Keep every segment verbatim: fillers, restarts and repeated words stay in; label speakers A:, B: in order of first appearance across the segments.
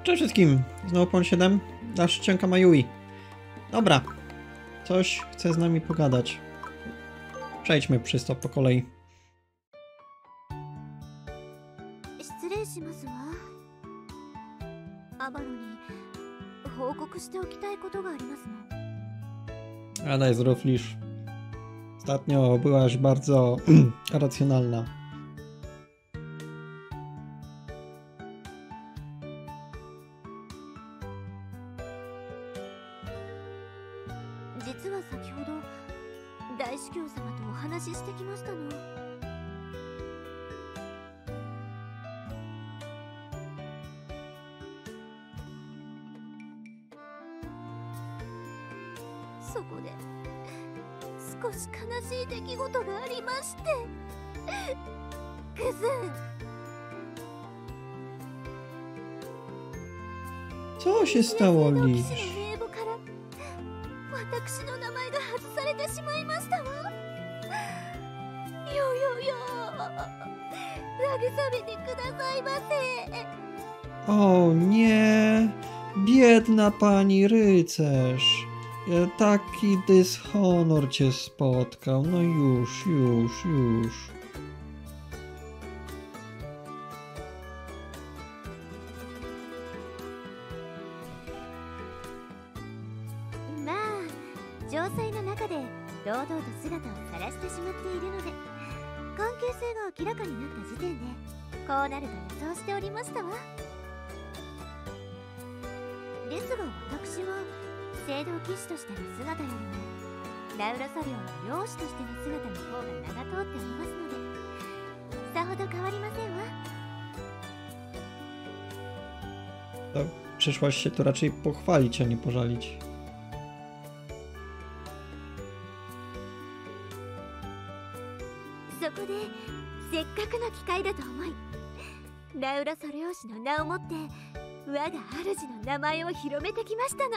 A: Cześć wszystkim, znowu Pon siedem, nasz Ścianka Mayui. Dobra, coś chce z nami pogadać. Przejdźmy przez to po kolei.
B: 失礼しますわ。アバロに報告しておきたいことがありますの。
A: Adaj, zdrów Lisz. Ostatnio byłaś bardzo racjonalna.
B: 実は先ほど大司教様とお話ししてきましたの。そこで少し悲しい出来事がありまして、クズン。
A: Co się stało, Lisz?
B: 私の名前が外されてしまいましたわ。よよよ、慰めてくださいませ。
A: O nie, biedna pani rycerz. Taki dyshonor cię spotkał. No już, już, już.
B: 城塞の中で堂々と姿を晒してしまっているので、関係性が明らかになった時点でこうなると予想しておりましたわ。ですが私は聖堂騎士としての姿よりもラウラサ領の領主としての姿の方が名が通っておりますので、さほど変わりませんわ。
A: To przyszłaś się tu raczej pochwalić, a nie pożalić.
B: そこでせっかくの機会だと思い、ラウラソ領主の名をもって我が主の名前を広めてきましたの。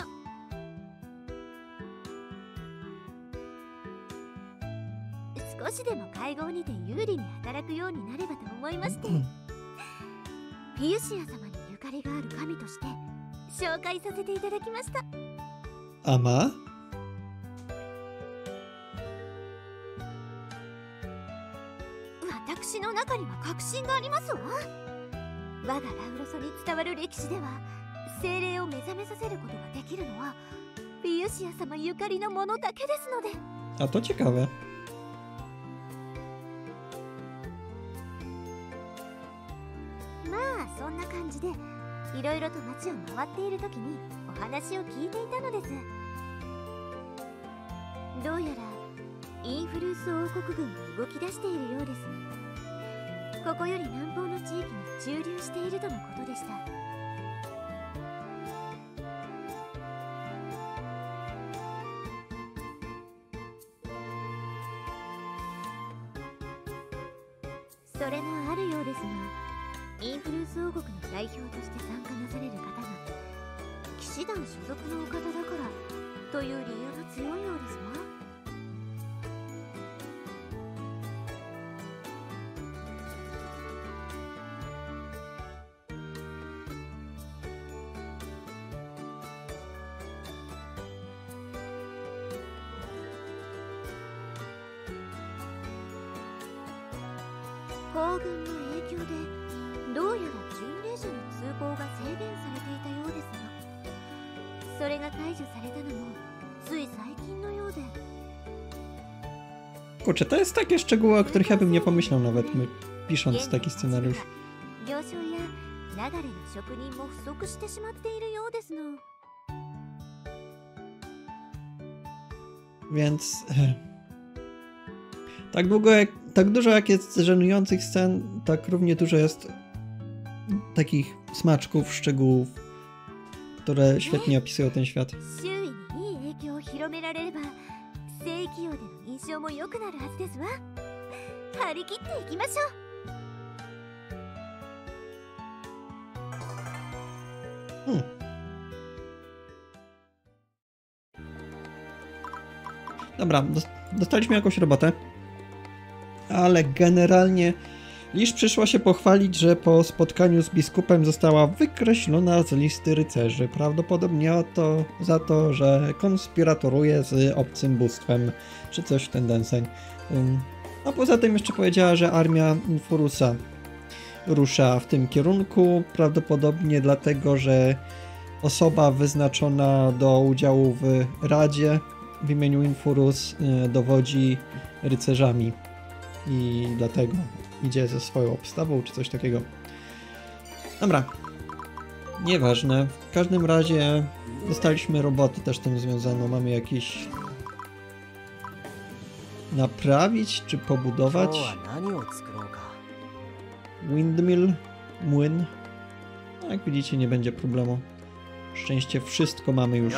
B: 少しでも会合にて有利に働くようになればと思いまして、ピユシア様にゆかりがある神として紹介させていただきました。
A: Ama?
B: 私の中には確信がありますわ。我がラウロソに伝わる歴史では、精霊を目覚めさせることができるのはピユシア様ゆかりのものだけですので。
A: A to ciekawe.
B: まあそんな感じでいろいろと街を回っている時にお話を聞いていたのです。どうやらインフルース王国軍が動き出しているようです。 ここより南方の地域に駐留しているとのことでした。それもあるようですが、インフルース王国の代表として参加なされる方が騎士団所属のお方だからという理由が強いようですわ。 行軍の影響でどうやら巡礼者の通行が制限されていたようですが、それが解除されたのもつい最近のようで。
A: Kurczę, to jest takie szczegóły, o których ja bym nie pomyślał nawet my, pisząc taki scenariusz.
B: 行商や流れの職人も不足してしまっているようですの。
A: Więc tak długo jak, tak dużo jak jest żenujących scen, tak równie dużo jest takich smaczków, szczegółów, które świetnie opisują ten świat.
B: 周囲にいい影響を広められれば聖域王での印象も良くなるはずですわ。張り切っていきましょう。
A: Hmm. Dobra, dostaliśmy jakąś robotę, ale generalnie Lisz przyszła się pochwalić, że po spotkaniu z biskupem została wykreślona z listy rycerzy. Prawdopodobnie o to, za to, że konspiratoruje z obcym bóstwem, czy coś w ten deseń. A poza tym jeszcze powiedziała, że armia Infurusa rusza w tym kierunku. Prawdopodobnie dlatego, że osoba wyznaczona do udziału w Radzie w imieniu Infurus dowodzi rycerzami. I dlatego idzie ze swoją obstawą, czy coś takiego. Dobra. Nieważne. W każdym razie dostaliśmy robotę też tym związaną. Mamy jakieś... naprawić, czy pobudować? Windmill. Młyn. No, jak widzicie, nie będzie problemu. Szczęście, wszystko mamy już.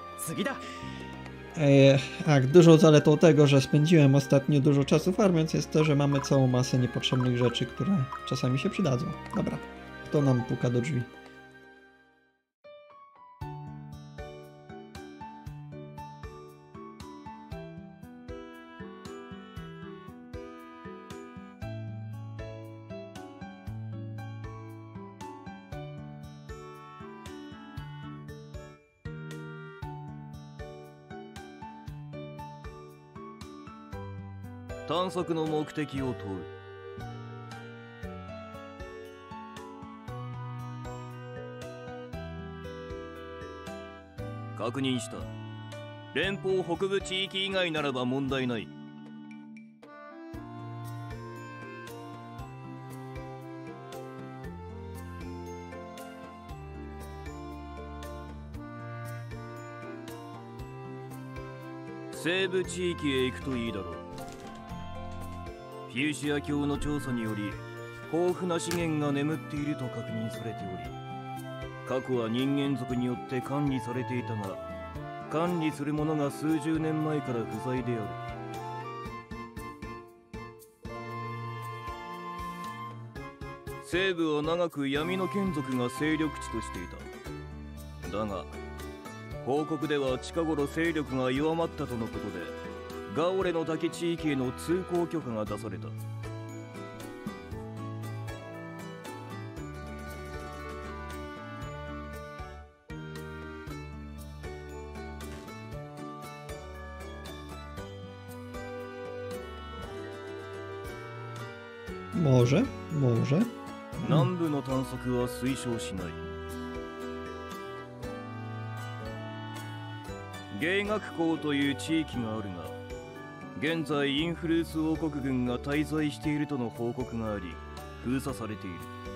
A: Eee, tak, dużą zaletą tego, że spędziłem ostatnio dużo czasu farmiąc, jest to, że mamy całą masę niepotrzebnych rzeczy, które czasami się przydadzą. Dobra, kto nam puka do drzwi?
C: フューシア教の調査により豊富な資源が眠っていると確認されており、過去は人間族によって管理されていたが、管理する者が数十年前から不在である。西部は長く闇の眷属が勢力地としていた。だが報告では近頃勢力が弱まったとのことで、ガオレの滝地域への通行許可が出された。
A: Może, może.
C: 南部の探索は推奨しない。芸学校という地域があるが、現在インフルース王国軍が滞在しているとの報告があり、封鎖されている。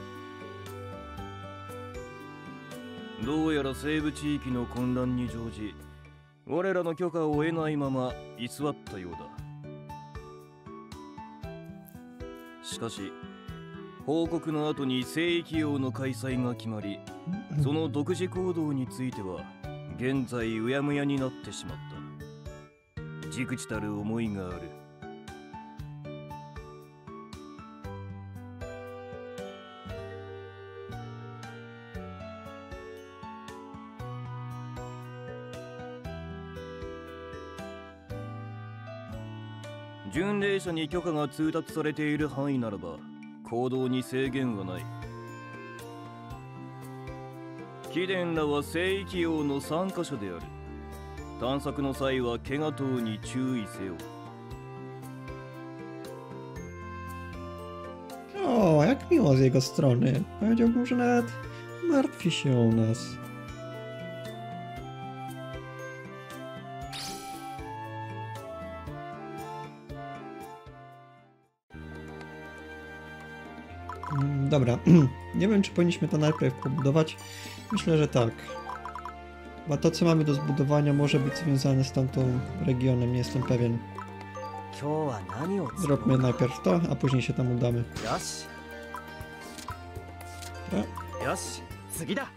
C: どうやら西部地域の混乱に乗じ、我らの許可を得ないまま居座ったようだ。しかし報告の後に聖域王の開催が決まり、その独自行動については現在うやむやになってしまった。忸怩たる思いがある。巡礼者に許可が通達されている範囲ならば行動に制限はない。貴殿らは聖域王の参加者である。探索の際は怪我等に注意せよ。
A: O, jak miło z jego strony. Powiedziałbym, że nawet martwi się o nas. Dobra, nie wiem, czy powinniśmy to najpierw pobudować. Myślę, że tak. Bo to, co mamy do zbudowania, może być związane z tamtą regionem, nie jestem pewien. Zróbmy najpierw to, a później się tam udamy. Dobra.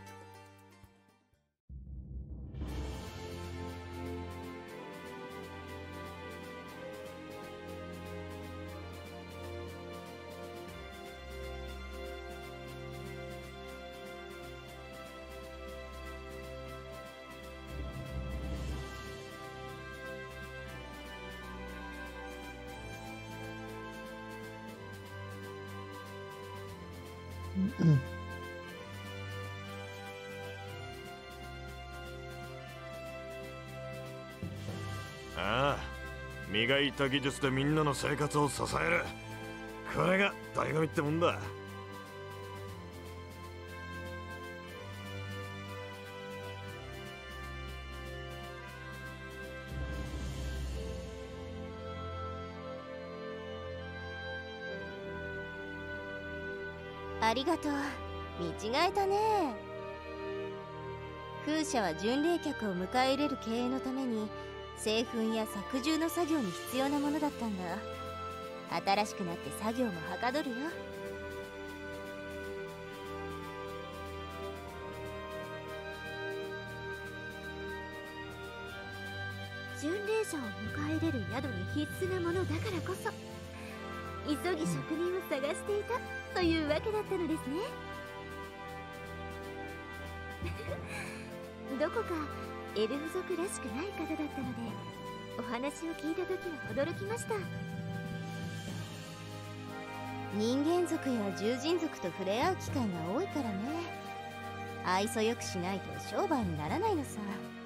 D: ああ、磨いた技術でみんなの生活を支える。これが醍醐味ってもんだ。
B: ありがとう。見違えたね。風車は巡礼客を迎え入れる経営のために製粉や作獣の作業に必要なものだったんだ。新しくなって作業もはかどるよ。巡礼者を迎え入れる宿に必須なものだからこそ急ぎ職人を探していたというわけだったのですね。どこかエルフ族らしくない方だったのでお話を聞いた時は驚きました。人間族や獣人族と触れ合う機会が多いからね。愛想よくしないと商売にならないのさ。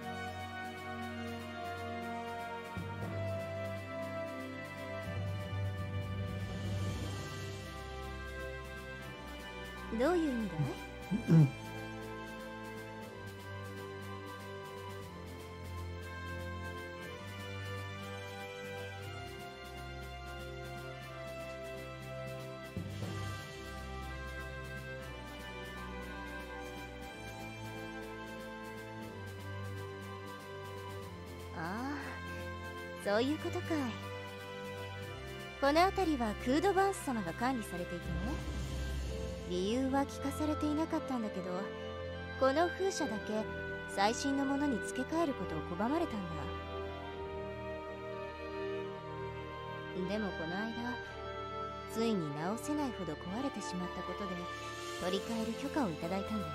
B: どういう意味だい？
A: うん。
B: ああ、そういうことかい。この辺りはクードバース様が管理されていてね。理由は聞かされていなかったんだけど、この風車だけ最新のものに付け替えることを拒まれたんだ。でもこの間ついに直せないほど壊れてしまったことで取り替える許可をいただいたんだよ。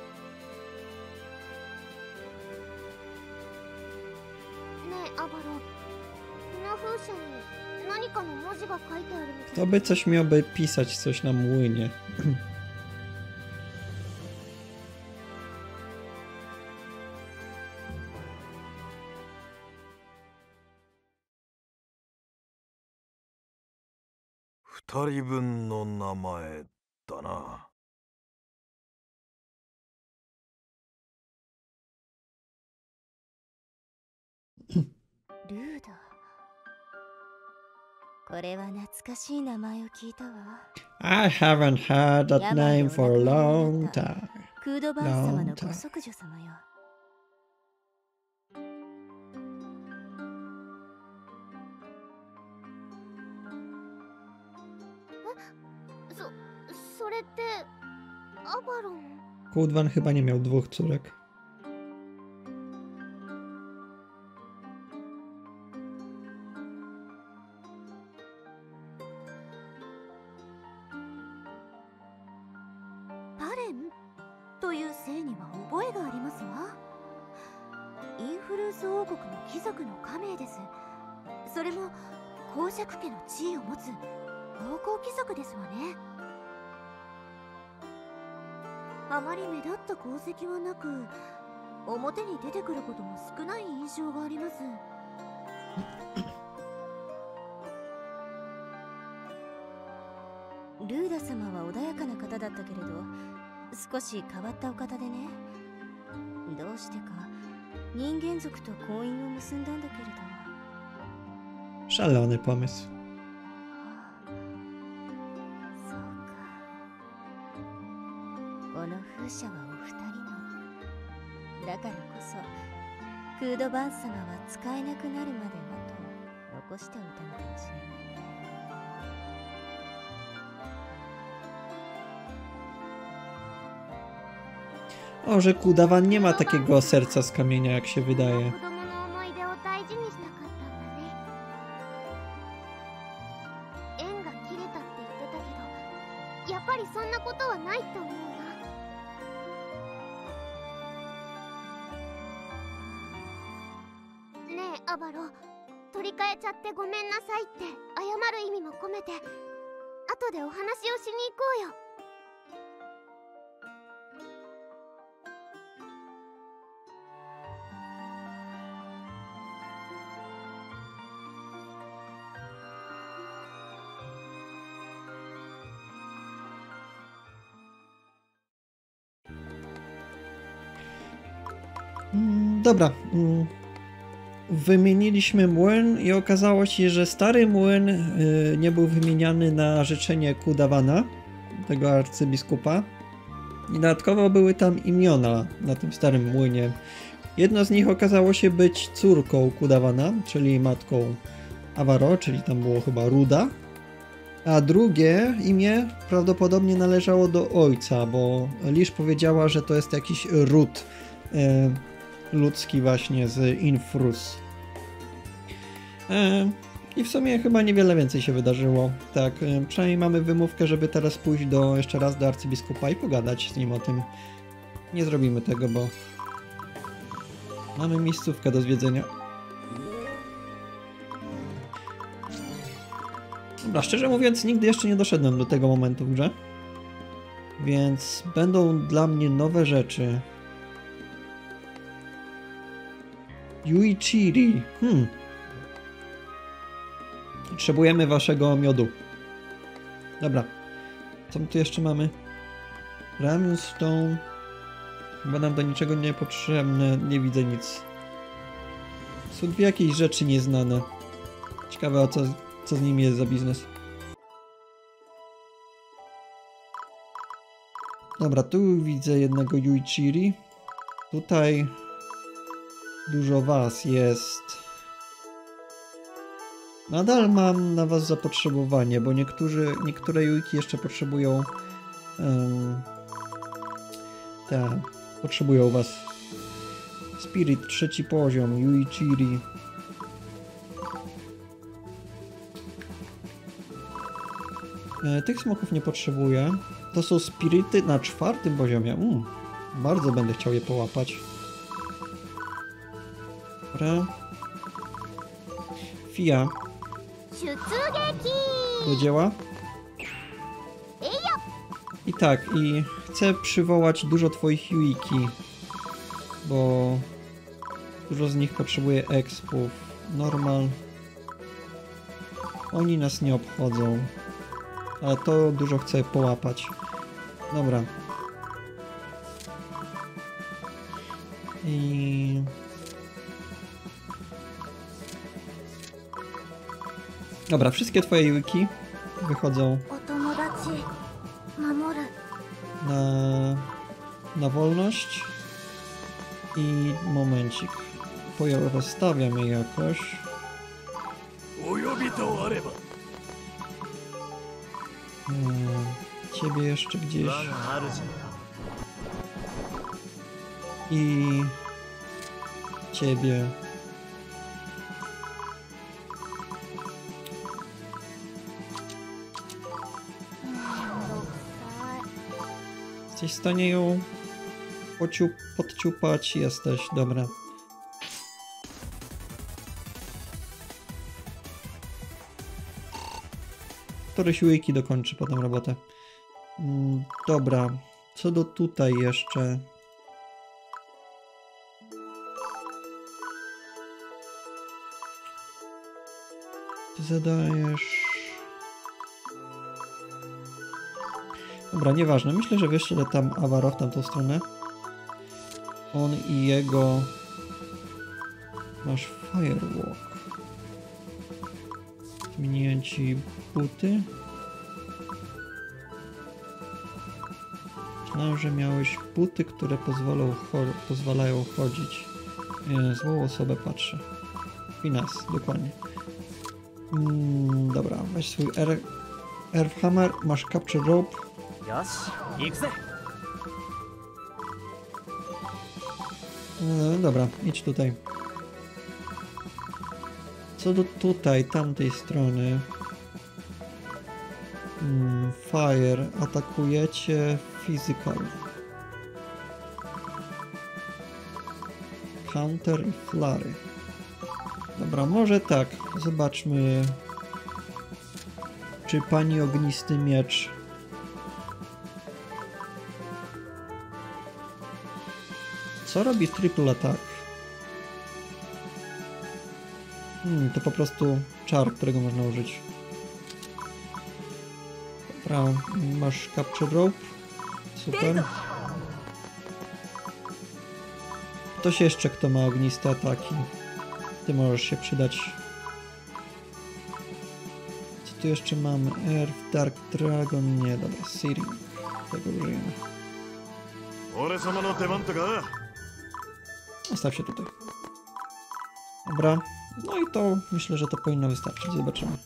B: ねえアバロ、この風車に何かの文字が書いてあるみたい。
A: To by coś miałby pisać, coś na młynie.
D: 二人分の名前だな。
B: ルーダ。これは懐かしい名前を聞いたわ。
A: I haven't heard that name for a long time.
B: クードバース様のご息女様よ。え、そ、それってアバロン。
A: Kudwan chyba nie miał dwóch córek.
B: という姓には覚えがありますわ。インフルース王国の貴族の家名です。それも公爵家の地位を持つ王侯貴族ですわね。あまり目立った功績はなく表に出てくることも少ない印象があります。ルーダ様は穏やかな方だったけれど少し変わったお方でね。どうしてか人間族と婚姻を結んだんだけれど。
A: Szalony pomysł.
B: そうか。この風車はお二人の。だからこそクードバンス様は使えなくなるまではと残しておいたのかもしれない。
A: O, że Kudawan nie ma takiego serca z kamienia, jak się wydaje.
B: アバロ、取り替えちゃってごめんなさいって謝る意味も込めて後でお話をしに行こうよ。
A: Mm, dobra. Mm. Wymieniliśmy młyn i okazało się, że stary młyn y, nie był wymieniany na życzenie Kudawana, tego arcybiskupa. I dodatkowo były tam imiona na tym starym młynie. Jedno z nich okazało się być córką Kudawana, czyli matką Avaro, czyli tam było chyba Ruda. A drugie imię prawdopodobnie należało do ojca, bo Lisz powiedziała, że to jest jakiś ród y, ludzki właśnie z Infrus. E, I w sumie chyba niewiele więcej się wydarzyło. Tak, e, przynajmniej mamy wymówkę, żeby teraz pójść do, jeszcze raz do arcybiskupa i pogadać z nim o tym. Nie zrobimy tego, bo mamy miejscówkę do zwiedzenia. Dobra, szczerze mówiąc, nigdy jeszcze nie doszedłem do tego momentu w grze. Więc będą dla mnie nowe rzeczy. Yuichiri. Hmm. Potrzebujemy waszego miodu. Dobra. Co my tu jeszcze mamy? Ramstone. Chyba nam do niczego nie potrzebne. Nie widzę nic. Są dwie jakieś rzeczy nieznane. Ciekawe, a co, co z nimi jest za biznes. Dobra, tu widzę jednego Yuichiri. Tutaj dużo was jest. Nadal mam na was zapotrzebowanie, bo niektórzy, niektóre Yuiki jeszcze potrzebują um, te, potrzebują was. Spirit, trzeci poziom, Yuichiri. E, tych smoków nie potrzebuję. To są spirity na czwartym poziomie. Mm, bardzo będę chciał je połapać. Dobra. Fia. Do dzieła. I tak, i chcę przywołać dużo twoich Yuiki, bo dużo z nich potrzebuje expów. Normal. Oni nas nie obchodzą. Ale to dużo chcę połapać. Dobra. I... Dobra, wszystkie twoje Yuiki wychodzą na, na wolność. I momencik. Rozstawiam je jakoś. Hmm, ciebie jeszcze gdzieś. I ciebie. Jesteś w stanie ją pociu podciupać? Jesteś, dobra. Któryś Yuiki dokończy potem robotę. Mm, dobra. Co do tutaj jeszcze? Ty zadajesz... Dobra, nieważne. Myślę, że wyślę tam Avaro w tamtą stronę. On i jego... Masz Firewalk. Zmieniłem ci buty. Myślałem, że miałeś buty, które pozwolą cho pozwalają chodzić. Nie, złą osobę patrzę. Finas, dokładnie. Mm, dobra, weź swój Earth Earth Hammer, masz Capture Rope. E, dobra, idź tutaj. Co do tutaj, tamtej strony. Hmm, fire, atakujecie physical. Counter i flary. Dobra, może tak. Zobaczmy, czy pani ognisty miecz. Co robi triple attack? Hmm, to po prostu czar, którego można użyć. Dobra, masz Capture Rope. Super. Ktoś jeszcze, kto ma ogniste ataki. Ty możesz się przydać. Co tu jeszcze mamy? Earth, Dark Dragon, nie, dobra, Siri. Tego użyjemy. Zostaw się tutaj. Dobra, no i to myślę, że to powinno wystarczyć. Zobaczymy.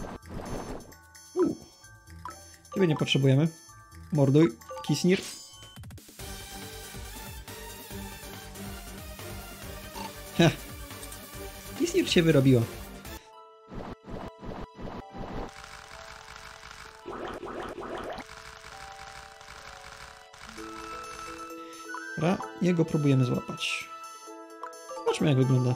A: Uuu. Ciebie nie potrzebujemy. Morduj, Kisnir. Heh. Kisnir się wyrobiła. Dobra, jego próbujemy złapać. Zobaczmy, jak wygląda.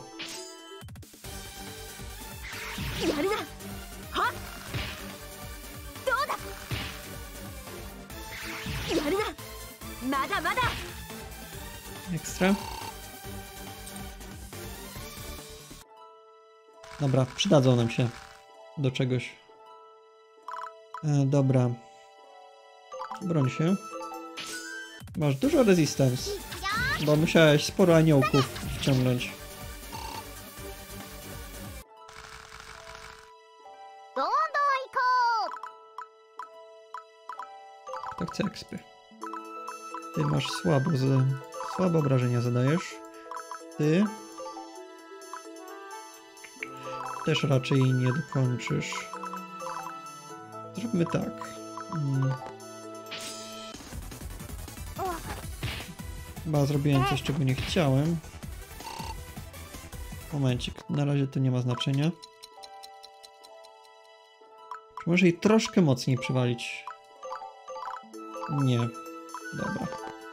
A: Ekstra. Dobra, przydadzą nam się do czegoś. E, dobra. Broń się. Masz dużo resistance, bo musiałeś sporo aniołków wciągnąć. Kto chce ekspy? Ty masz słabo, z... słabo obrażenia zadajesz. Ty też raczej nie dokończysz. Zróbmy tak. Hmm. Chyba zrobiłem coś, czego nie chciałem. Momencik, na razie to nie ma znaczenia. Czy może jej troszkę mocniej przywalić? Nie. Dobra.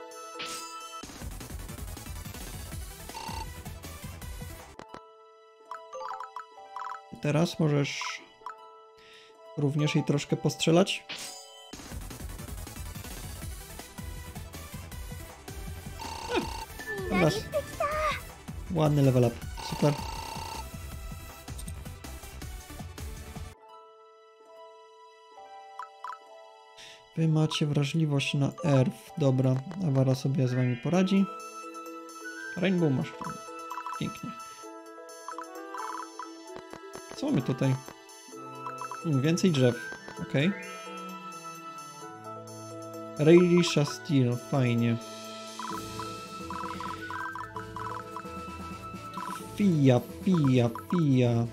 A: Teraz możesz również jej troszkę postrzelać. A, raz. Ładny level up. Super. Wy macie wrażliwość na Earth. Dobra, Awara sobie z wami poradzi. Rainbow masz. Pięknie. Co mamy tutaj? Hmm, więcej drzew. Ok. Railisha Steel. Fajnie. Fija, fija, fija. E,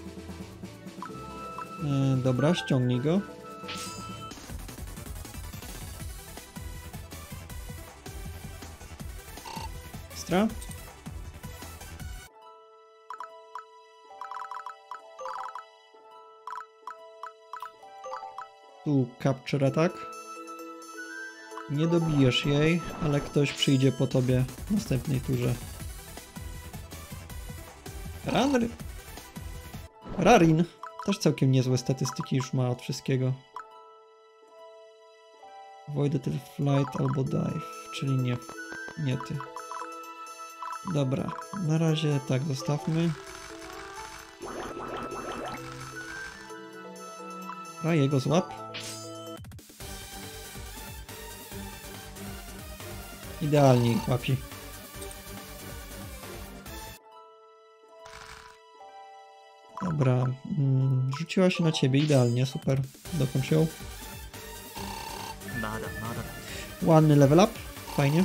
A: dobra, ściągnij go. Ekstra. Tu capture attack. Nie dobijesz jej, ale ktoś przyjdzie po tobie w następnej turze. Ran... Rarin też całkiem niezłe statystyki już ma od wszystkiego. Avoided flight albo dive, czyli nie, nie ty. Dobra, na razie tak zostawmy. A jego złap. Idealnie ich łapi. Dobra, mm, rzuciła się na ciebie, idealnie, super. Dokończ ją. Ładny level up, fajnie.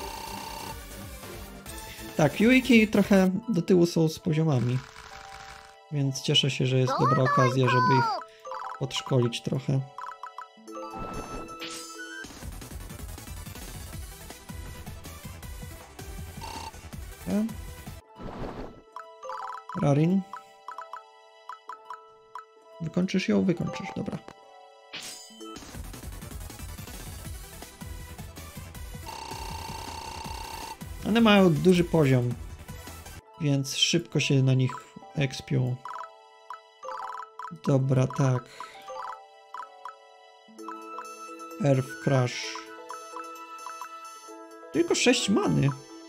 A: Tak, Yuiki trochę do tyłu są z poziomami. Więc cieszę się, że jest dobra okazja, żeby ich podszkolić trochę. Okay. Rarin. Wykończysz ją? Wykończysz, dobra. One mają duży poziom, więc szybko się na nich ekspią. Dobra, tak. Earth Crash. Tylko sześć many.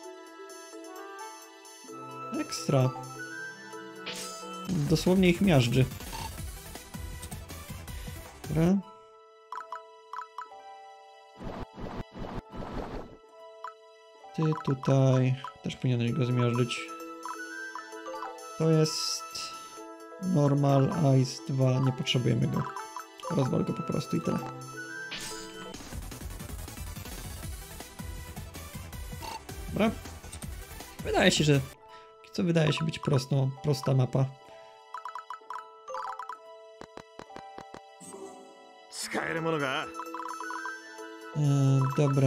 A: Ekstra. Dosłownie ich miażdży. Dobra. Ty tutaj też powinieneś go zmiażdżyć. To jest normal ice dwa, nie potrzebujemy go. Rozwal go po prostu i tyle. Dobra. Wydaje się, że co wydaje się być prostą, prosta mapa. E, dobra.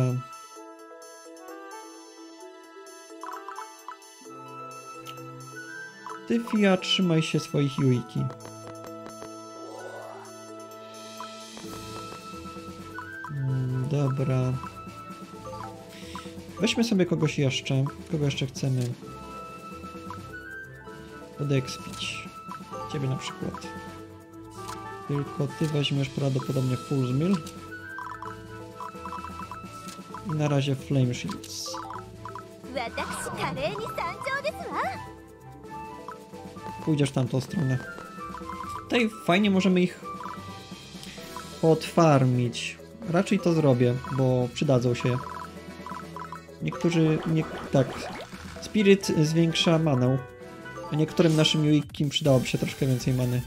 A: Ty, Fia, trzymaj się swoich Yuiki. Mm, dobra. Weźmy sobie kogoś jeszcze. Kogo jeszcze chcemy? Podekspić. Ciebie na przykład. Tylko ty weźmiesz prawdopodobnie Full Mill. I na razie Flame Shields. Pójdziesz w tamtą stronę. Tutaj fajnie możemy ich odfarmić. Raczej to zrobię, bo przydadzą się. Niektórzy... Nie, tak. Spirit zwiększa manę. A niektórym naszym Yuikim przydałoby się troszkę więcej many.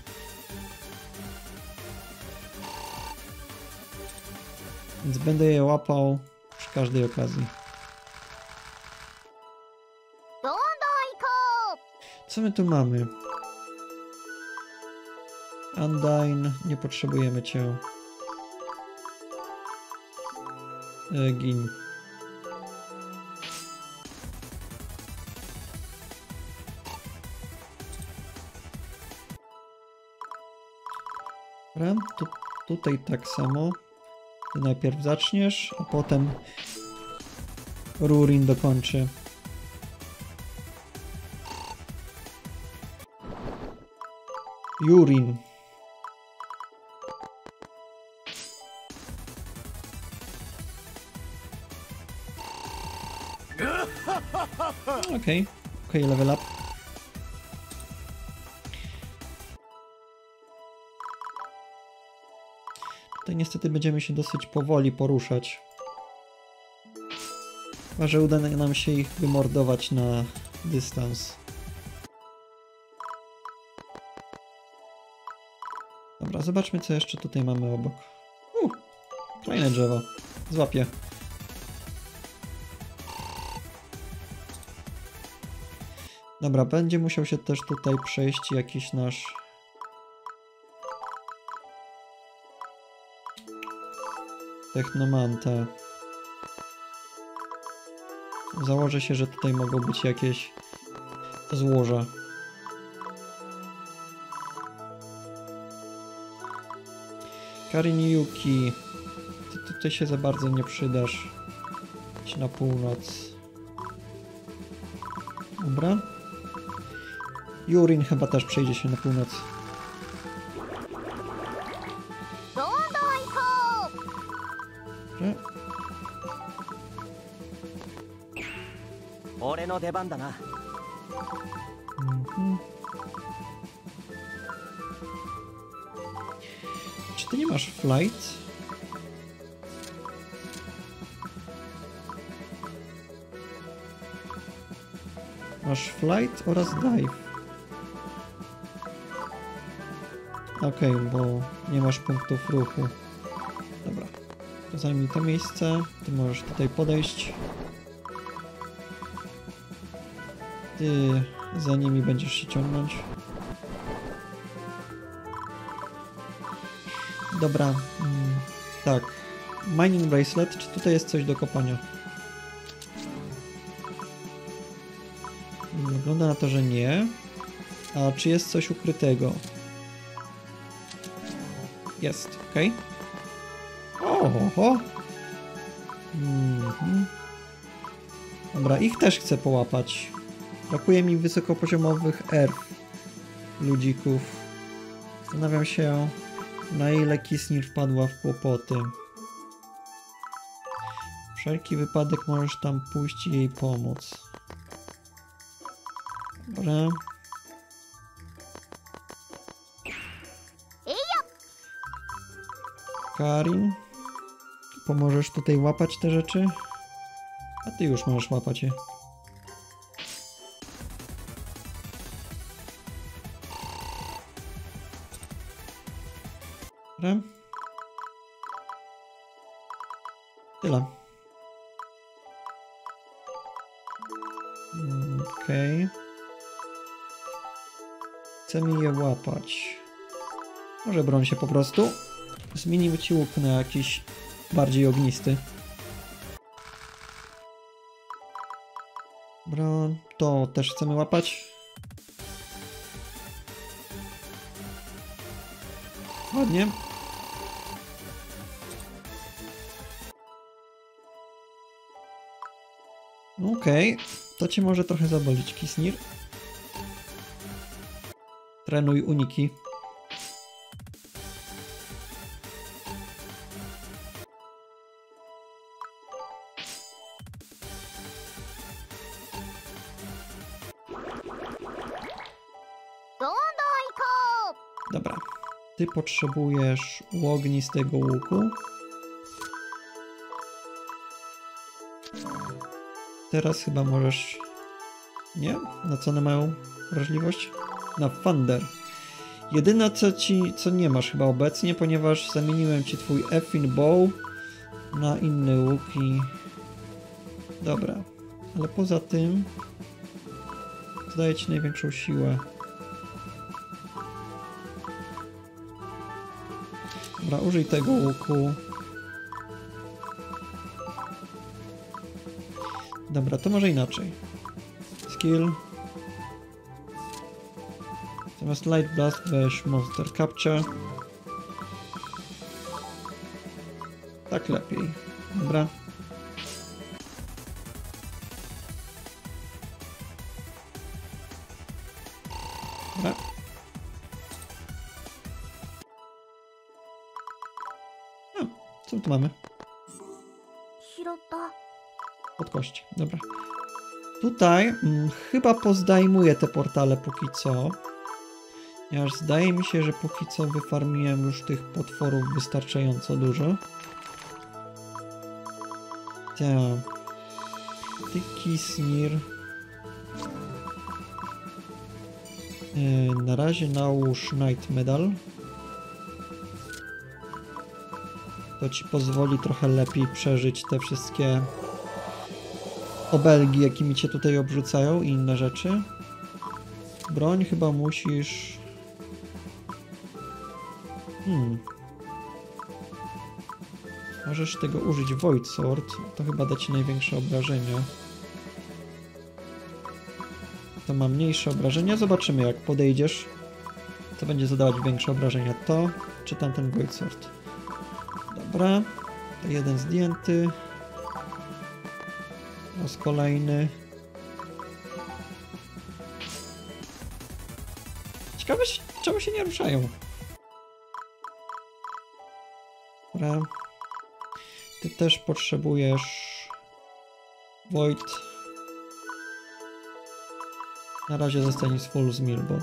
A: Więc będę je łapał przy każdej okazji. Co my tu mamy? Undyne, nie potrzebujemy cię. E, gin. Dobra, tu, tutaj tak samo. Ty najpierw zaczniesz, a potem Rurin dokończy. Yurin. Okej, okay. okej, okay, level up. Tutaj niestety będziemy się dosyć powoli poruszać. Chyba że uda nam się ich wymordować na dystans. Dobra, zobaczmy co jeszcze tutaj mamy obok. Uh, fajne drzewo. Złapię. Dobra, będzie musiał się też tutaj przejść jakiś nasz... Technomanta. Założę się, że tutaj mogą być jakieś złoża. Karin Yuki. Ty tutaj się za bardzo nie przydasz. Idź na północ. Dobra. Yurin chyba też przejdzie się na północ. Mhm. Czy ty nie masz flight? Masz flight oraz dive. Okej, okay, bo nie masz punktów ruchu. Dobra. To zajmij to miejsce. Ty możesz tutaj podejść. Ty za nimi będziesz się ciągnąć. Dobra. Mm, tak. Mining Bracelet. Czy tutaj jest coś do kopania? Wygląda na to, że nie. A czy jest coś ukrytego? Jest, okej. Okay. Oho. Mhm. Dobra, ich też chcę połapać. Brakuje mi wysokopoziomowych erw ludzików. Zastanawiam się, na ile Kisnir wpadła w kłopoty. Wszelki wypadek możesz tam pójść i jej pomóc. Dobra. Karin, pomożesz tutaj łapać te rzeczy? A ty już możesz łapać je. Dobra. Tyle. Okej. Okay. Chcemy je łapać. Może broń się po prostu. Zmienimy ci łuk na jakiś bardziej ognisty. Broń. To też chcemy łapać. Ładnie. Okej, okay. To cię może trochę zabolić, Kisnir. Trenuj uniki. Dobra. Ty potrzebujesz ognistego łuku. Teraz chyba możesz... Nie? Na co one mają wrażliwość? Na Thunder. Jedyne co ci, co nie masz chyba obecnie, ponieważ zamieniłem ci twój Effin Bow na inny łuk i... Dobra. Ale poza tym... To daje ci największą siłę. Dobra, użyj tego łuku. Dobra, to może inaczej. Skill. Zamiast Light Blast weź Monster Capture. Tak lepiej. Dobra. Dobra. No, co tu mamy? Pod kości, dobra. Tutaj mm, chyba pozdejmuję te portale póki co. Ponieważ zdaje mi się, że póki co wyfarmiłem już tych potworów wystarczająco dużo. Tak. Ty Kisnir. Yy, na razie nałóż Night Medal. To ci pozwoli trochę lepiej przeżyć te wszystkie obelgi, jakimi cię tutaj obrzucają i inne rzeczy. Broń chyba musisz... Hmm. Możesz tego użyć Void Sword. To chyba da ci największe obrażenia. To ma mniejsze obrażenia. Zobaczymy, jak podejdziesz. To będzie zadawać większe obrażenia. To czy tamten Void Sword. Dobra. To jeden zdjęty. Raz kolejny. Ciekawe, czemu się nie ruszają. Dobra. Ty też potrzebujesz Void. Na razie zostanie z Full Smilbo.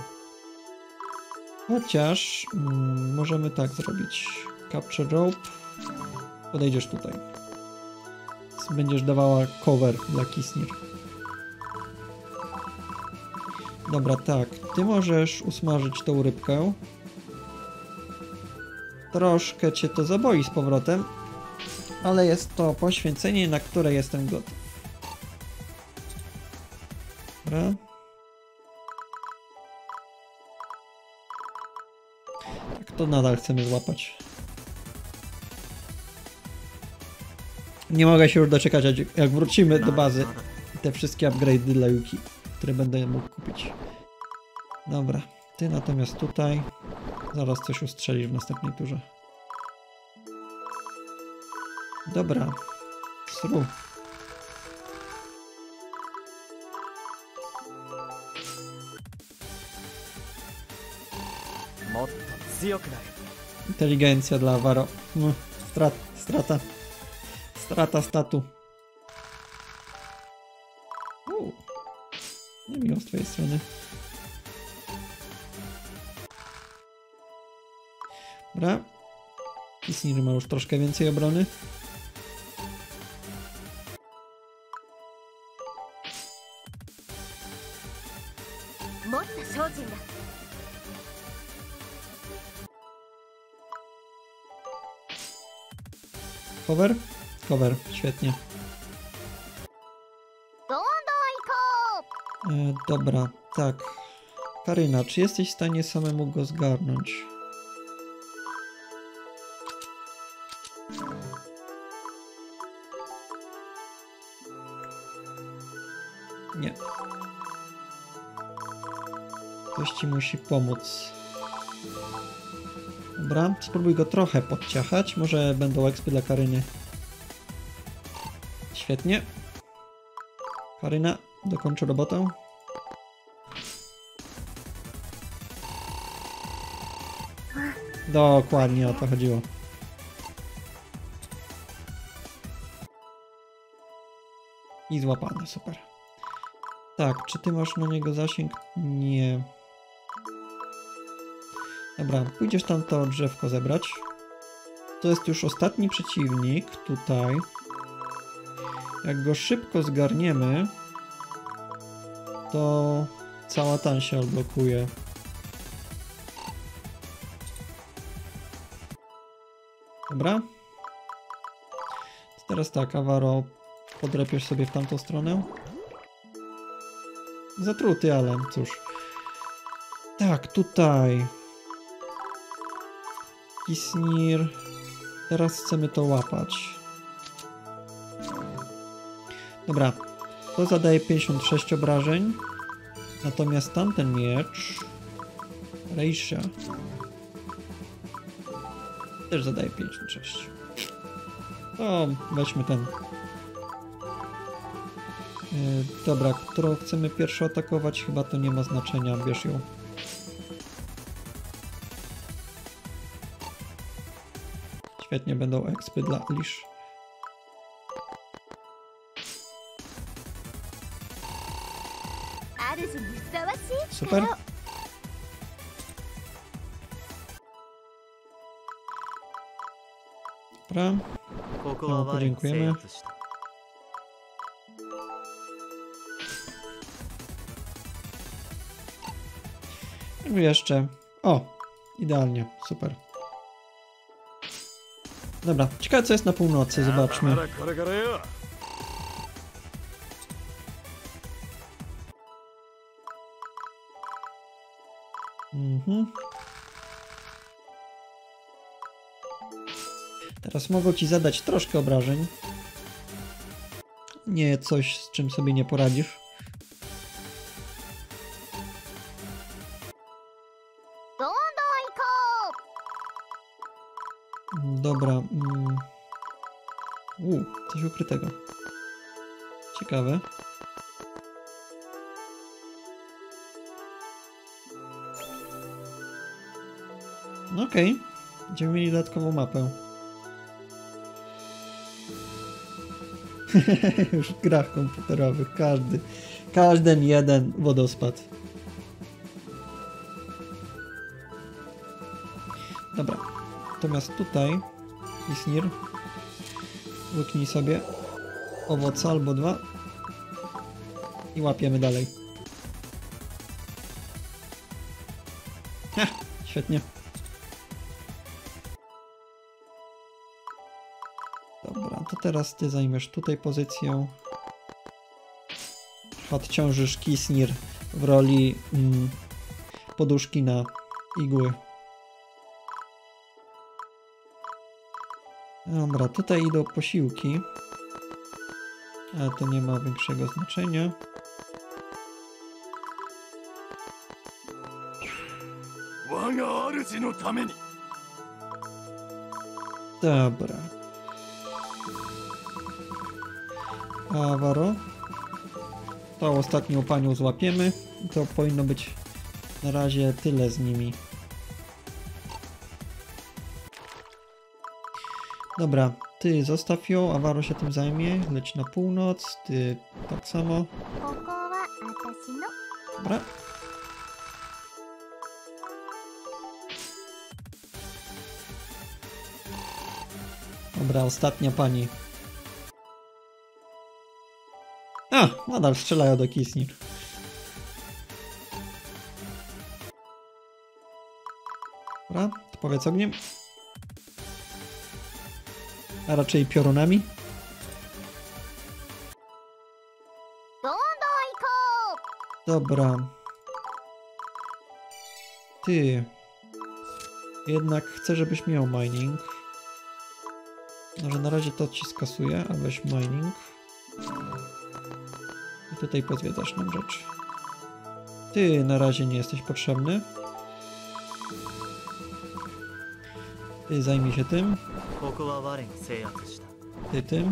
A: Chociaż mm, możemy tak zrobić. Capture Rope. Podejdziesz tutaj. Będziesz dawała cover dla Kisnir. Dobra, tak. Ty możesz usmażyć tą rybkę. Troszkę cię to zaboi z powrotem, ale jest to poświęcenie, na które jestem gotów. Dobra. Tak, to nadal chcemy złapać. Nie mogę się już doczekać, jak wrócimy do bazy. Te wszystkie upgrade'y dla Yuki, które będę mógł kupić. Dobra, ty natomiast tutaj zaraz coś ustrzelisz w następnej turze. Dobra, sru. Inteligencja dla Avaro. No, strat, strata. Strata statu. Uuu. Nie miło z twojej strony. Dobra. Kisnir ma już troszkę więcej obrony.
B: 持った精進だ。
A: Cover? Cover, świetnie.
B: どんどん行こう。
A: E, dobra, tak. Karyna, czy jesteś w stanie samemu go zgarnąć? Nie. Ktoś ci musi pomóc. Dobra, spróbuj go trochę podciachać. Może będą ekspy dla Karyny. Świetnie. Karyna, dokończy robotę. Dokładnie o to chodziło. I złapane, super. Tak, czy ty masz na niego zasięg? Nie. Dobra, pójdziesz tam to drzewko zebrać. To jest już ostatni przeciwnik tutaj. Jak go szybko zgarniemy, to cała ta się odblokuje. Dobra. To teraz tak, Avaro, podrepiesz sobie w tamtą stronę. Zatruty, ale cóż. Tak, tutaj. Kisnir. Teraz chcemy to łapać. Dobra. To zadaje pięćdziesiąt sześć obrażeń. Natomiast tamten miecz... Reisha. Też zadaje pięćdziesiąt sześć. O, weźmy ten. Yy, dobra, którą chcemy pierwszą atakować? Chyba to nie ma znaczenia. Bierz ją. Świetnie, będą expy dla Lish. Super. Dobra. No, podziękujemy. I jeszcze. O, idealnie, super. Dobra, ciekawe co jest na północy, zobaczmy. Mhm. Teraz mogą ci zadać troszkę obrażeń. Nie coś, z czym sobie nie poradzisz. Dobra. Mm. U, coś ukrytego. Ciekawe. No okej. Okay. Będziemy mieli dodatkową mapę. Już w grach komputerowych każdy, każdy jeden wodospad. Dobra. Natomiast tutaj Kisnir, łyknij sobie owoca albo dwa i łapiemy dalej. Ha, świetnie. Dobra, to teraz ty zajmiesz tutaj pozycję. Odciążysz Kisnir w roli mm, poduszki na igły. Dobra, tutaj idą posiłki, ale to nie ma większego znaczenia. Dobra. Avaro. Tą ostatnią panią złapiemy. To powinno być na razie tyle z nimi. Dobra, ty zostaw ją, Avaro się tym zajmie, leć na północ, ty tak samo. Dobra. Dobra, ostatnia pani. A, nadal strzelają do Kisnir. Dobra, to powiedz ogniem. A raczej piorunami. Dobra. Ty. Jednak chcę, żebyś miał mining. Może na razie to ci skasuję, a weź mining. I tutaj pozwiedzasz nam rzeczy. Ty na razie nie jesteś potrzebny. Ty zajmij się tym. Ty tym.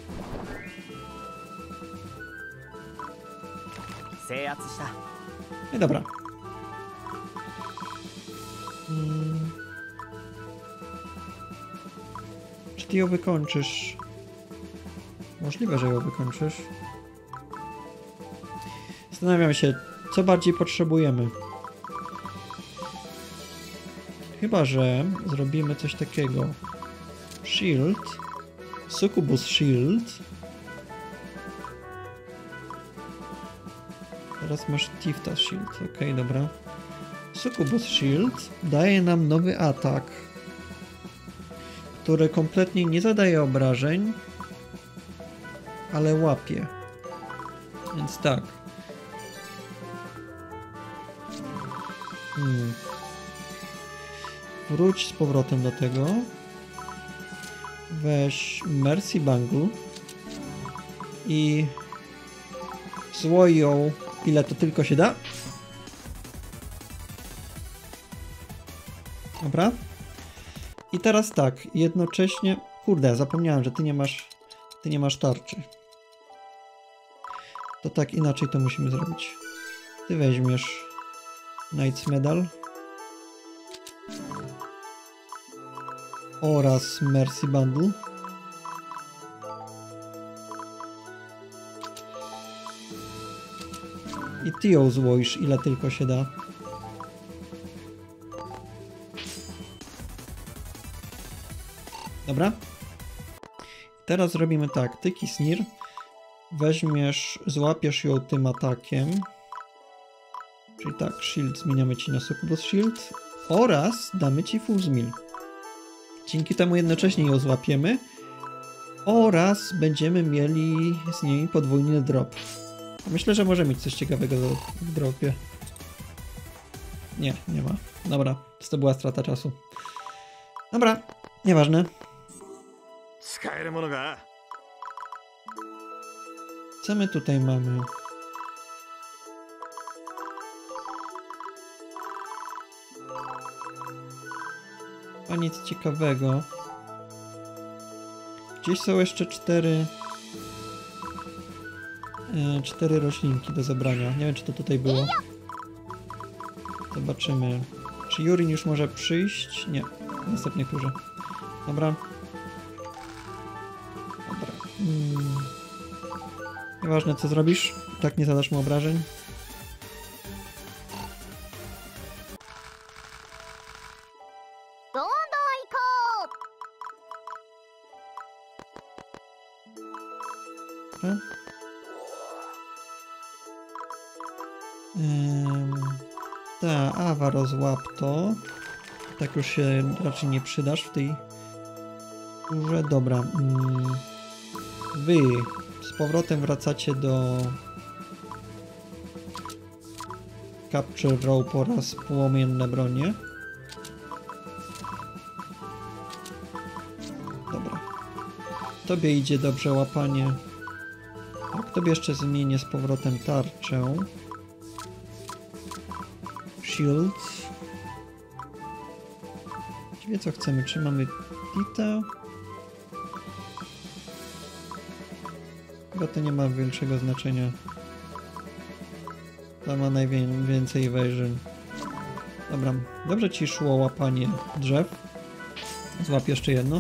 A: I dobra. Hmm. Czy ty ją wykończysz? Możliwe, że ją wykończysz. Zastanawiam się, co bardziej potrzebujemy. Chyba że zrobimy coś takiego. Shield. Succubus Shield. Teraz masz Tifta Shield. Ok, dobra. Succubus Shield daje nam nowy atak, który kompletnie nie zadaje obrażeń, ale łapie. Więc tak. Hmm. Wróć z powrotem do tego. Weź Mercy Bangle i złoj ją ile to tylko się da. Dobra. I teraz tak, jednocześnie... Kurde, zapomniałem, że ty nie masz... Ty nie masz tarczy. To tak inaczej to musimy zrobić. Ty weźmiesz Knight's Medal oraz Mercy Bundle. I ty ją złoisz ile tylko się da. Dobra. Teraz robimy tak. Ty, Kisnir, weźmiesz, złapiesz ją tym atakiem. Czyli tak, shield zmieniamy ci na Succubus Shield oraz damy ci Fool's Mill. Dzięki temu jednocześnie ją złapiemy oraz będziemy mieli z niej podwójny drop. Myślę, że może mieć coś ciekawego w dropie. Nie, nie ma. Dobra, to była strata czasu. Dobra, nieważne. Co my tutaj mamy? A nic ciekawego. Gdzieś są jeszcze cztery... Yy, cztery roślinki do zebrania. Nie wiem, czy to tutaj było. Zobaczymy. Czy Jurin już może przyjść? Nie. W następnej turze. Dobra. Dobra. Hmm. Nieważne, co zrobisz. Tak nie zadasz mu obrażeń. Dobra. Ym, ta, Awa, rozłap to. Tak już się raczej nie przydasz w tej turze. Dobra. Ym, wy z powrotem wracacie do Capture Rope oraz płomienne bronie. Dobra. Tobie idzie dobrze łapanie. Tak, tobie jeszcze zmienię z powrotem tarczę. Shield. Wie co chcemy, czy mamy Tita? Chyba to nie ma większego znaczenia. To ma najwięcej evasion. Dobra, dobrze ci szło łapanie drzew. Złap jeszcze jedno.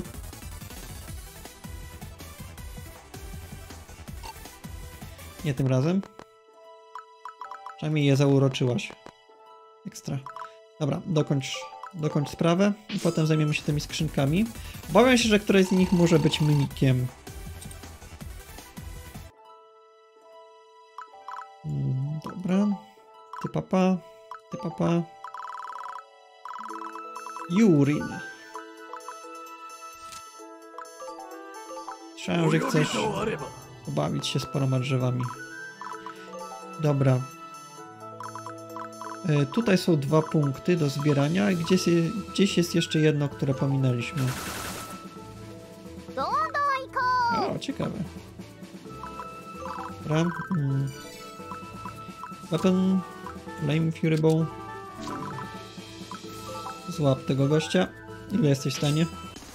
A: Nie tym razem. Przynajmniej je zauroczyłaś. Ekstra. Dobra, dokończ, dokończ sprawę i potem zajmiemy się tymi skrzynkami. Obawiam się, że któraś z nich może być mimikiem. Hmm, dobra. Ty papa. Ty papa. Yurin. Słyszałem, że chcesz pobawić się z paroma drzewami. Dobra. E, tutaj są dwa punkty do zbierania. Gdzieś, gdzieś jest jeszcze jedno, które pominęliśmy. O, ciekawe. Dobra. Hmm. Weapon. Flame Fury Bow. Złap tego gościa. Ile jesteś w stanie?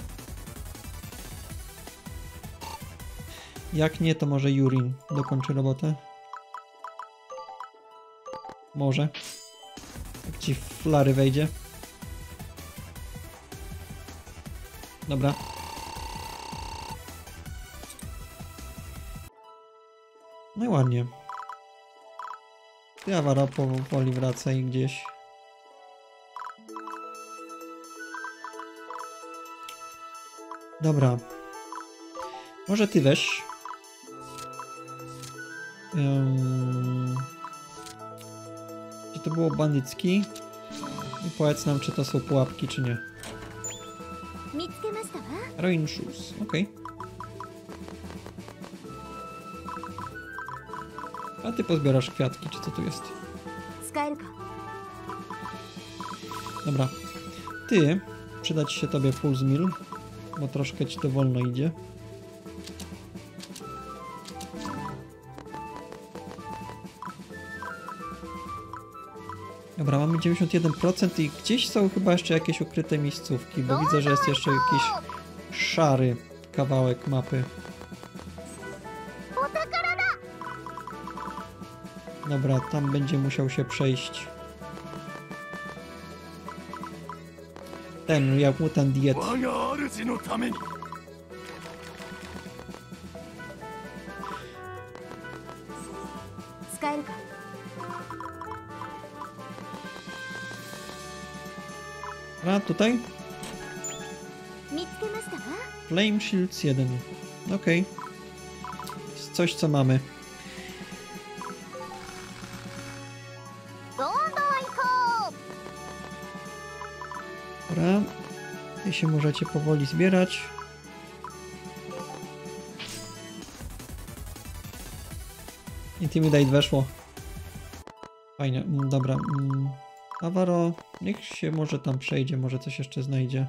A: Jak nie, to może Yurin dokończy robotę. Może. Jak ci flary wejdzie. Dobra. No i ładnie. Ty, Avaro, powoli wracaj gdzieś. Dobra. Może ty weź. Um, czy to było bandycki? I powiedz nam, czy to są pułapki, czy nie. Ruin Shoes, okej. Okay. A ty pozbierasz kwiatki, czy co tu jest? Dobra. Ty, przyda ci się tobie Pulse Mill, bo troszkę ci to wolno idzie. Dobra, mamy dziewięćdziesiąt jeden procent i gdzieś są chyba jeszcze jakieś ukryte miejscówki, bo widzę, że jest jeszcze jakiś szary kawałek mapy. Dobra, tam będzie musiał się przejść ten jak mutant diet. A tutaj? Flame Shields jeden. Okej. Okay. Coś co mamy. Dobra. I się możecie powoli zbierać. Intimidate weszło. Fajnie, dobra. Avaro, niech się może tam przejdzie, może coś jeszcze znajdzie.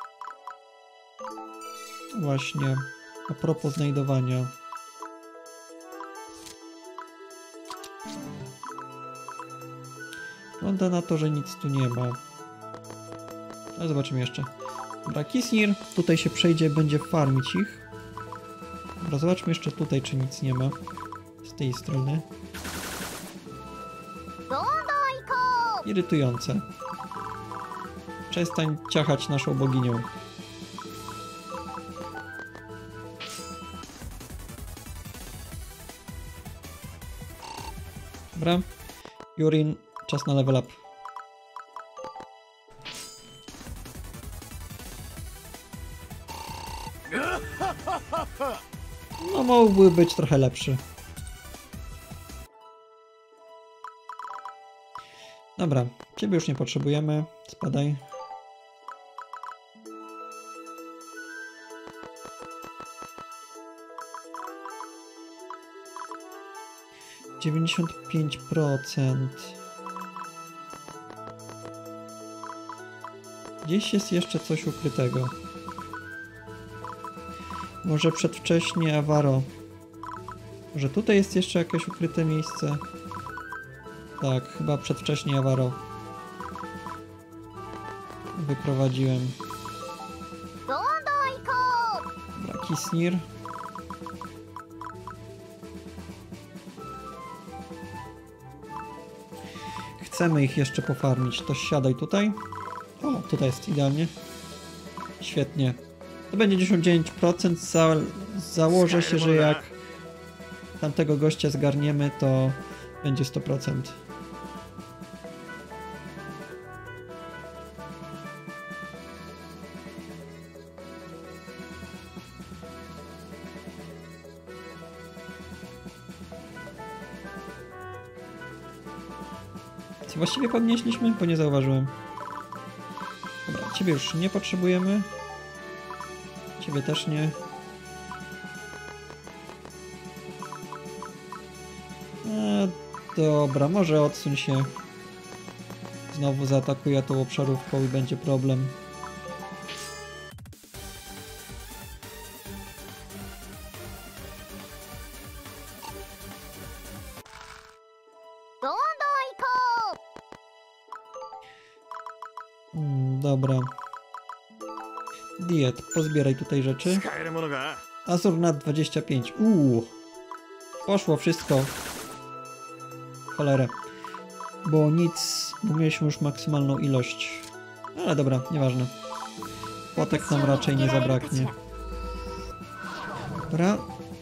A: Właśnie, a propos znajdowania. Wygląda na to, że nic tu nie ma. Ale zobaczymy jeszcze. Dobra, Kisnir, tutaj się przejdzie, będzie farmić ich. Dobra, zobaczmy jeszcze tutaj, czy nic nie ma. Z tej strony. Irytujące. Przestań ciachać naszą boginią. Dobra. Yurin, czas na level up. No mógłby być trochę lepszy. Dobra, ciebie już nie potrzebujemy. Spadaj. dziewięćdziesiąt pięć procent. Gdzieś jest jeszcze coś ukrytego. Może przedwcześnie Avaro. Może tutaj jest jeszcze jakieś ukryte miejsce? Tak, chyba przedwcześnie Avaro wyprowadziłem. Dobra, Kisnir. Chcemy ich jeszcze pofarmić, to siadaj tutaj. O, tutaj jest idealnie. Świetnie. To będzie dziewięćdziesiąt dziewięć procent. Za założę się, że jak tamtego gościa zgarniemy, to będzie sto procent. Co właściwie podnieśliśmy? Bo nie zauważyłem. Dobra, Ciebie już nie potrzebujemy. Ciebie też nie. A, dobra, może odsuń się. Znowu zaatakuje tą obszarówką i będzie problem. Mm, dobra. Diet, pozbieraj tutaj rzeczy. Azur na dwadzieścia pięć. Uuu. Poszło wszystko. Cholerę. Bo nic, bo mieliśmy już maksymalną ilość. Ale dobra, nieważne. Płotek nam raczej nie zabraknie. Dobra.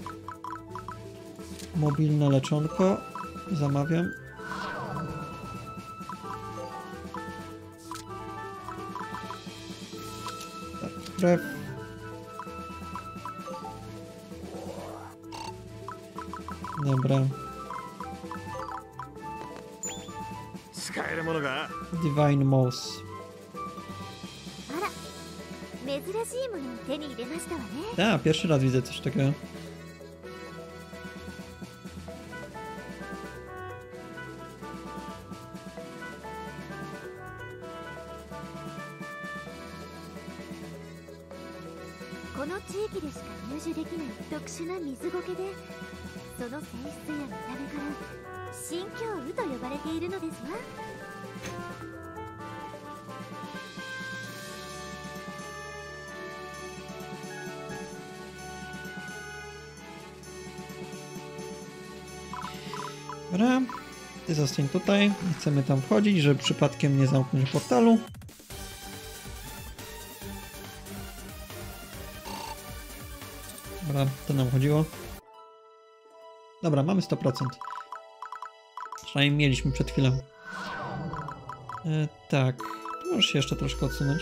A: Mobilne leczonko. Zamawiam. Tak, krew. Dobra. Divine Mouse.
B: 珍しいものを手に入れましたわね。
A: A, pierwszy raz widzę coś takiego.
B: この地域でしか入手できない特殊な水苔で、その性質や見た目から新境雨と呼ばれているのですわ。
A: Dobra, ty zostań tutaj, nie chcemy tam wchodzić, żeby przypadkiem nie zamknąć portalu. Dobra, to nam chodziło. Dobra, mamy sto procent. Przynajmniej mieliśmy przed chwilą. E, tak, tu możesz się jeszcze troszkę odsunąć.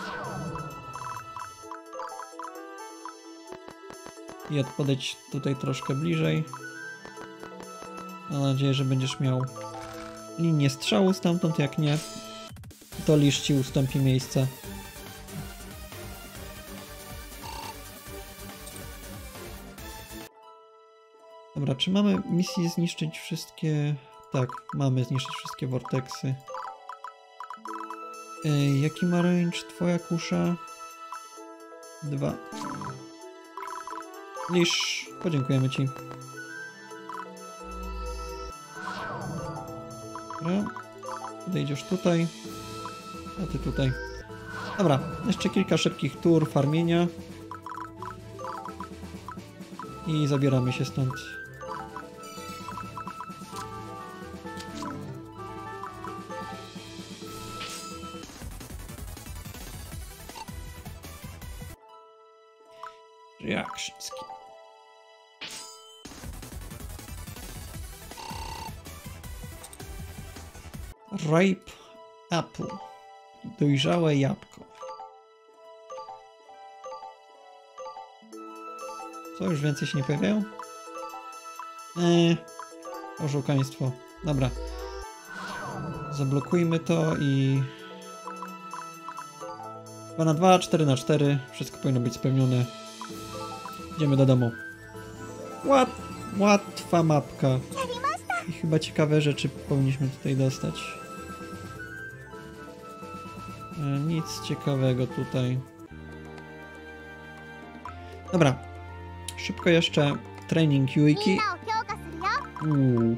A: I podejdź tutaj troszkę bliżej. Mam nadzieję, że będziesz miał linię strzału stamtąd, jak nie, to lisz ci ustąpi miejsce. Dobra, czy mamy misję zniszczyć wszystkie... Tak, mamy zniszczyć wszystkie vortexy. Ej, jaki ma range twoja kusza? Dwa. Lisz, podziękujemy ci. Dobra, podejdziesz tutaj, a ty tutaj. Dobra, jeszcze kilka szybkich tur farmienia i zabieramy się stąd. Reaction skill. Ripe apple. Dojrzałe jabłko. Co, już więcej się nie pojawiają? Eee, oszukaństwo. Dobra. Zablokujmy to i... dwa na dwa, cztery na cztery. Wszystko powinno być spełnione. Idziemy do domu. Łat, łatwa mapka. I chyba ciekawe rzeczy powinniśmy tutaj dostać. E, nic ciekawego tutaj. Dobra. Szybko jeszcze trening Yuiki. Uuu.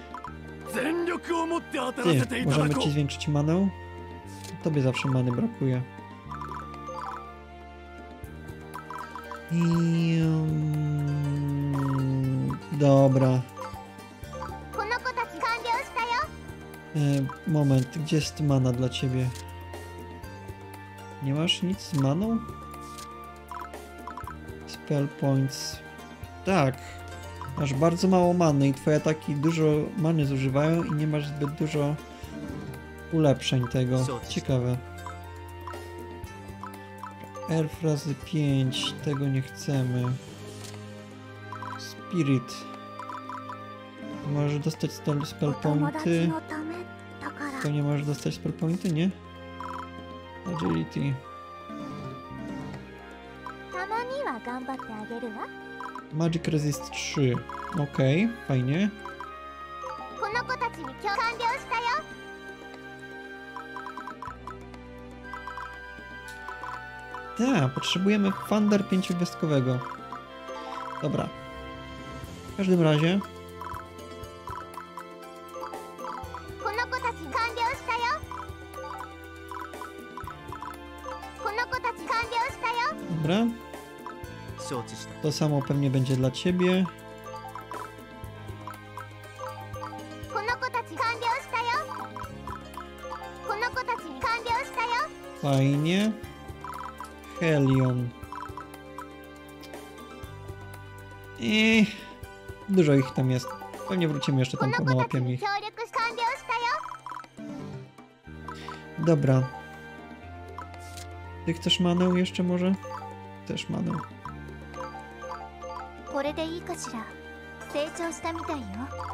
A: Ty, możemy ci zwiększyć manę? Tobie zawsze many brakuje. I... Um, dobra. E, moment, gdzie jest mana dla ciebie? Nie masz nic z maną? Spell points. Tak. Masz bardzo mało many i twoje ataki dużo many zużywają i nie masz zbyt dużo ulepszeń tego. Ciekawe. Elf razy pięć. Tego nie chcemy. Spirit. Możesz dostać spell pointy. To nie możesz dostać spell pointy, nie? Agility.
B: たまには頑張ってあげるわ。
A: Magic Resist trzy. Okej, okay, fajnie.
B: この子たちに今日完了したよ。
A: Tak, potrzebujemy Thunder pięciogwiazdkowego. Dobra. W każdym razie...
B: この子たち完了したよ。この子たち完了したよ。
A: Dobra.
C: 承知した。
A: To samo pewnie będzie dla ciebie.
B: この子たち完了したよ。この子たちに完了したよ。
A: Fajnie. Helion. I dużo ich tam jest. Pewnie wrócimy jeszcze
B: こ
A: tam
B: の
A: po
B: 子たち
A: nałapiemy
B: に
A: ich.
B: 協力し完了したよ。
A: Dobra. Ty chcesz manę jeszcze może? Też manę.
B: これでいいかしら。成長したみたいよ。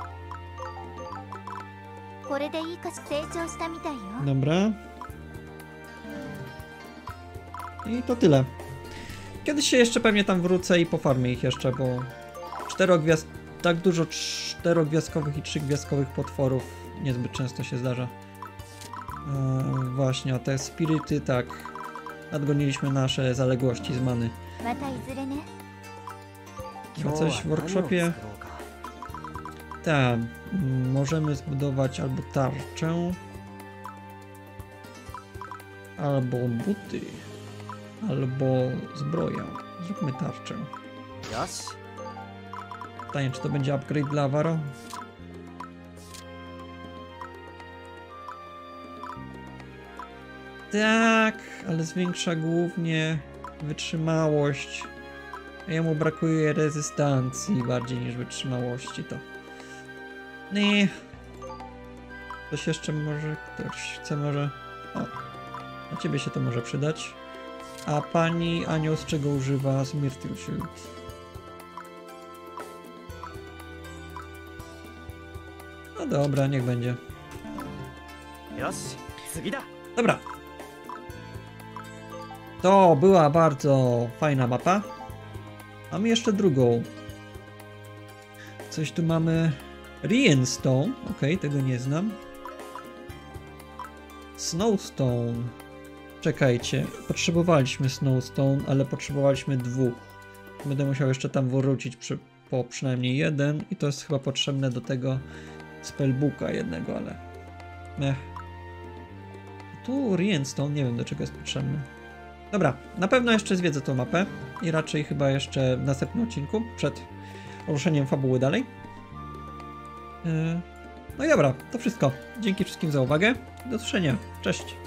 B: これでいいかし成長したみたいよ。
A: Dobra. I to tyle. Kiedyś się jeszcze pewnie tam wrócę i pofarmię ich jeszcze, bo czterogwiazd... tak dużo czterogwiazdkowych i trzygwiazdkowych potworów niezbyt często się zdarza. Eee, właśnie, a te spiryty tak. Nadgoniliśmy nasze zaległości z many.
B: またいずれね。
A: Chyba coś w workshopie. Tak, mm, możemy zbudować albo tarczę, albo buty, albo zbroję. Zróbmy tarczę.
C: よし。
A: Pytanie, czy to będzie upgrade dla Avaro? Tak, ale zwiększa głównie wytrzymałość. A jemu brakuje rezystancji bardziej niż wytrzymałości, to... Nie. Ktoś jeszcze może... Ktoś chce może... O, na ciebie się to może przydać. A pani Anioł z czego używa? Z Myrtle Shield. No dobra, niech będzie.
C: よし、次だ。
A: Dobra. To była bardzo fajna mapa. Mamy jeszcze drugą. Coś tu mamy. Rienstone. Okej, tego nie znam. Snowstone. Czekajcie. Potrzebowaliśmy Snowstone, ale potrzebowaliśmy dwóch. Będę musiał jeszcze tam wrócić przy, po przynajmniej jeden. I to jest chyba potrzebne do tego spellbooka jednego, ale... Ech. Tu Rienstone, nie wiem do czego jest potrzebny. Dobra, na pewno jeszcze zwiedzę tą mapę i raczej chyba jeszcze w następnym odcinku, przed ruszeniem fabuły dalej. Yy, no i dobra, to wszystko. Dzięki wszystkim za uwagę. Do usłyszenia. Cześć.